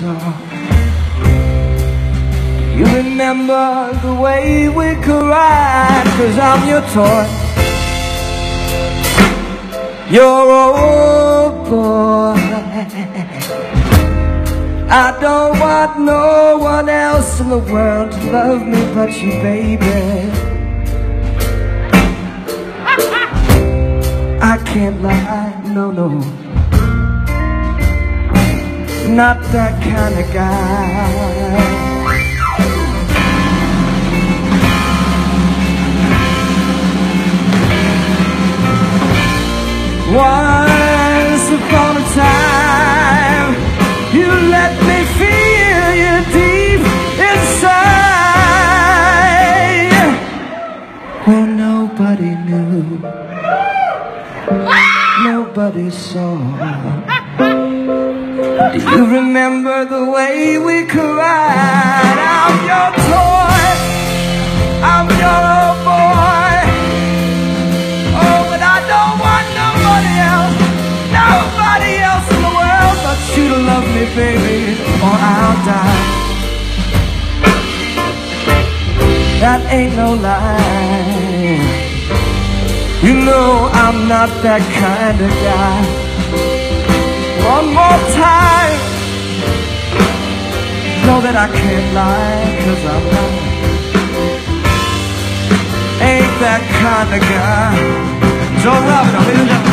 star. You remember the way we could ride, 'cause I'm your toy, your old boy. I don't want no one else in the world to love me but you, baby. I can't lie, no, no, not that kind of guy. Once upon a time, you let me feel you deep inside, where nobody knew, nobody saw. Do you remember the way we could ride? I'm your toy, I'm your old boy. Oh, but I don't want nobody else in the world but you to love me, baby, or I'll die. That ain't no lie. You know I'm not that kind of guy. One more time, know that I can't lie, 'cause I'm not, ain't that kind of guy. Joe Robin, ladies and gentlemen.